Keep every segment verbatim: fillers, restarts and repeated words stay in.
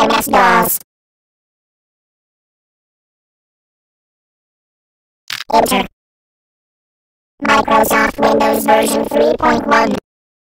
M S-DOS. Enter. Microsoft Windows version three point one.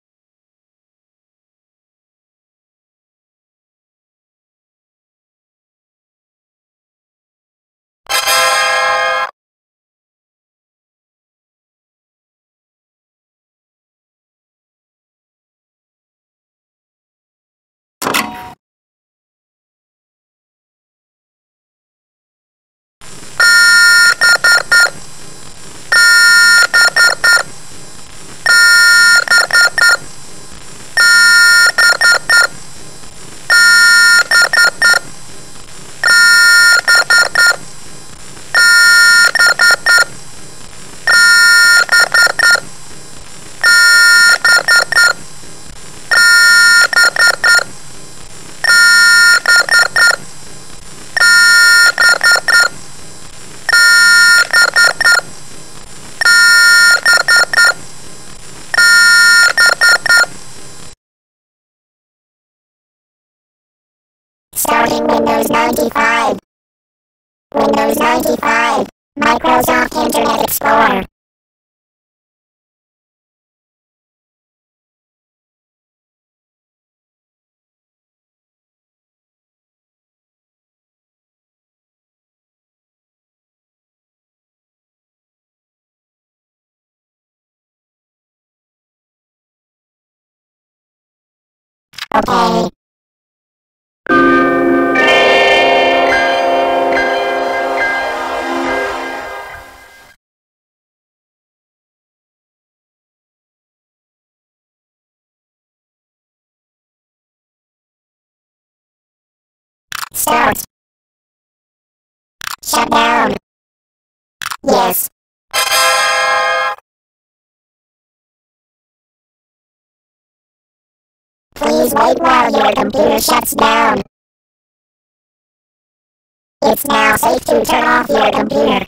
Starting Windows ninety-five. Windows ninety-five. Microsoft Internet Explorer. Okay. Start. Shut down. Yes. Please wait while your computer shuts down. It's now safe to turn off your computer.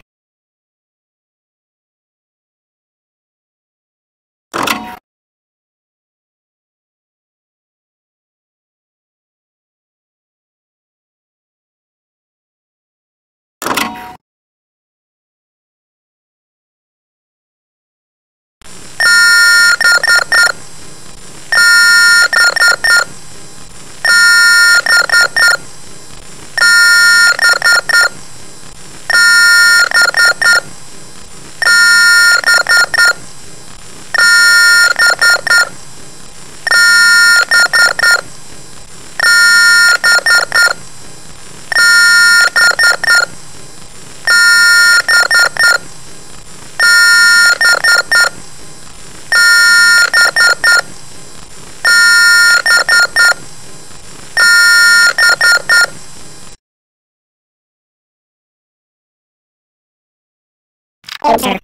Enter.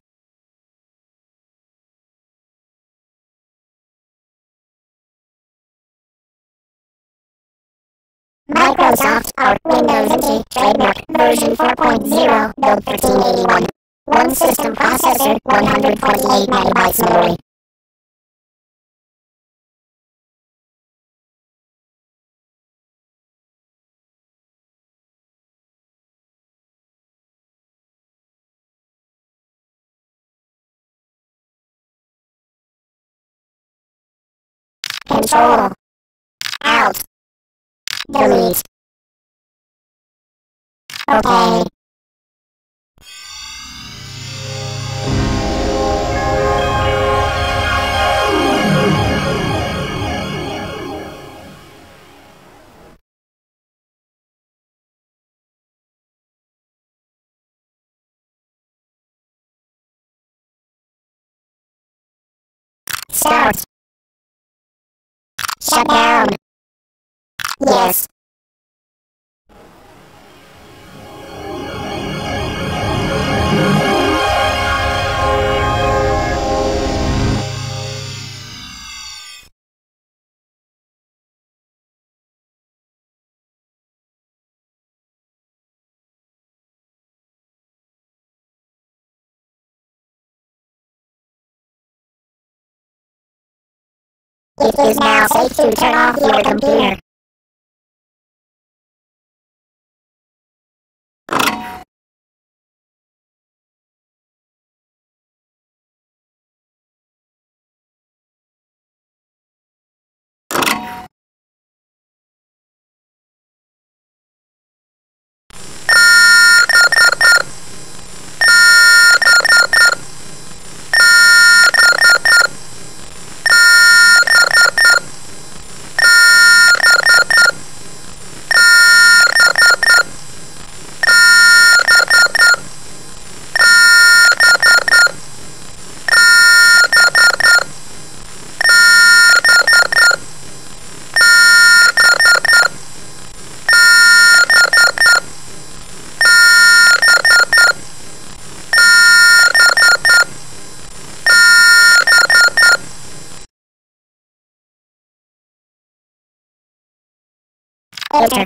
Microsoft or Windows N T trademark version four point zero build thirteen eighty-one. One system processor, one hundred twenty-eight megabytes memory. Control. Alt. Delete. Okay. Start. Shut down. Yes. It is now safe to turn off your computer. Enter.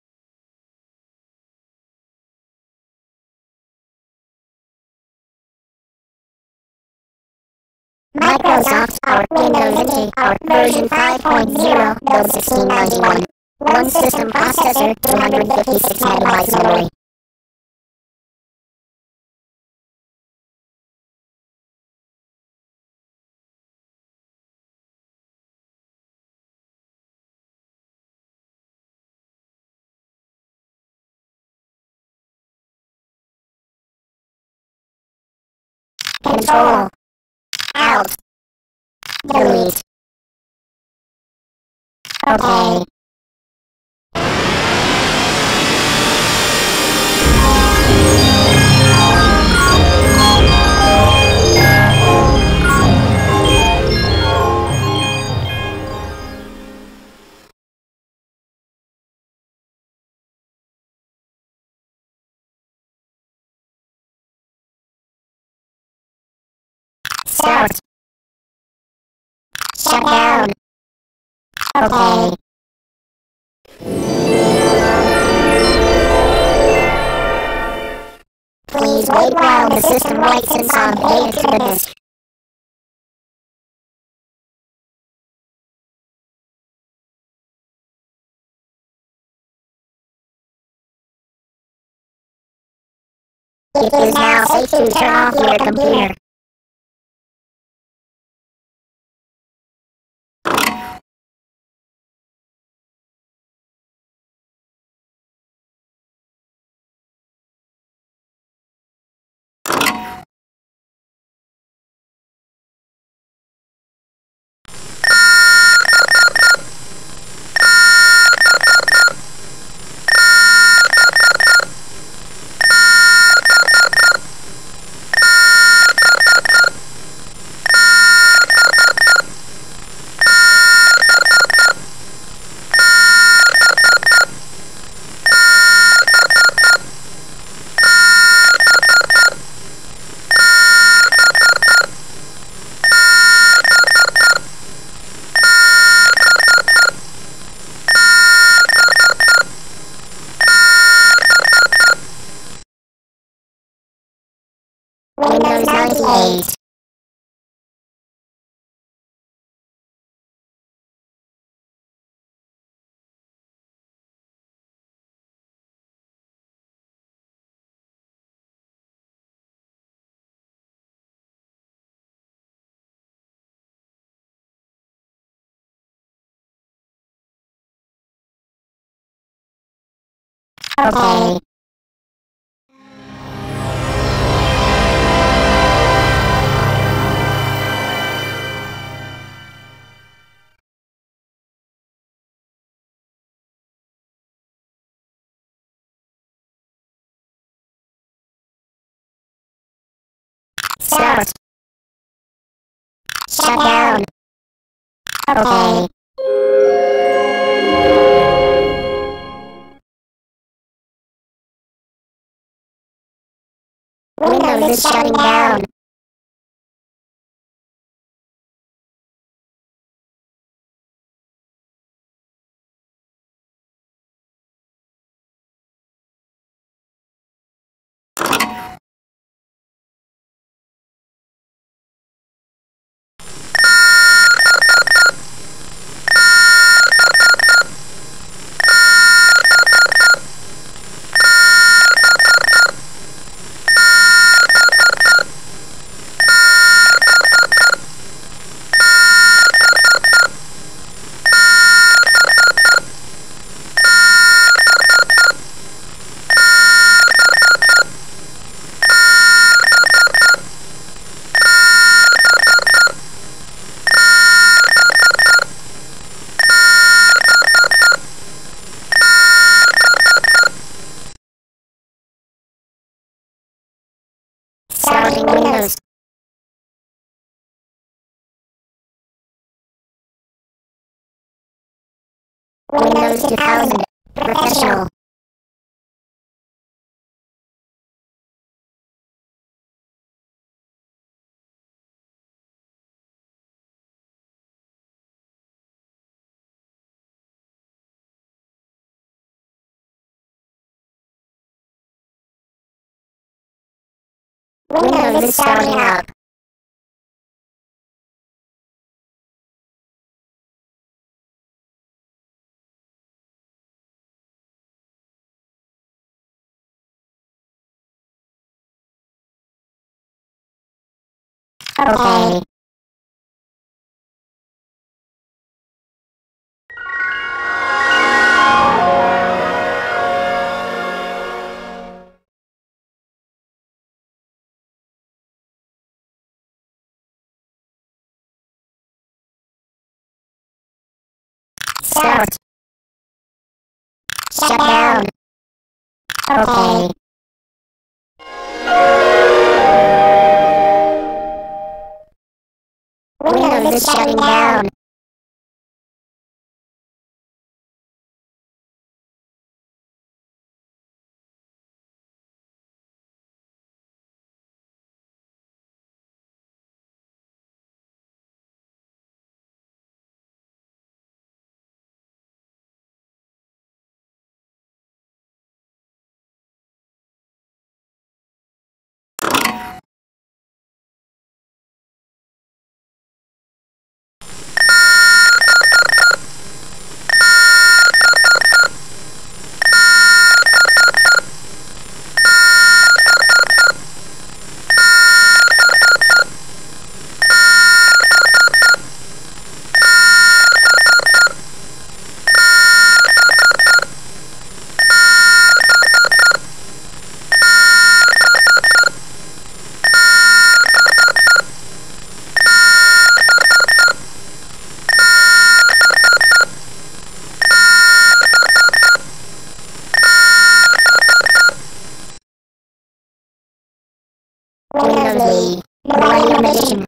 Microsoft Power Windows N T Power version five point zero build sixteen ninety-one. One system processor, two hundred fifty-six megabytes memory. Control. Alt. Delete. Okay. Start. Shut down. Okay. Please wait while the system writes and some data to the disk. It is now safe to turn off your computer. Windows ninety-eight. Okay. Start. Shut down. Okay. Windows is shutting down. Starting Windows. Windows two thousand. Professional. Windows is starting up. Okay. Start. Shut down. Okay. Windows is shutting down. Windows D. Millennium Edition.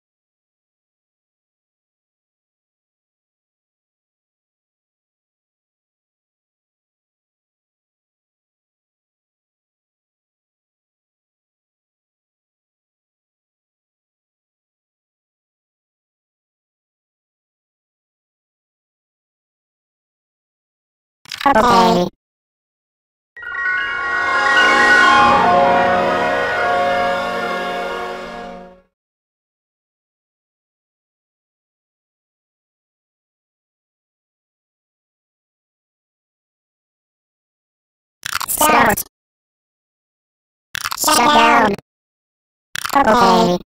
Okay. Start. Shut down. Okay.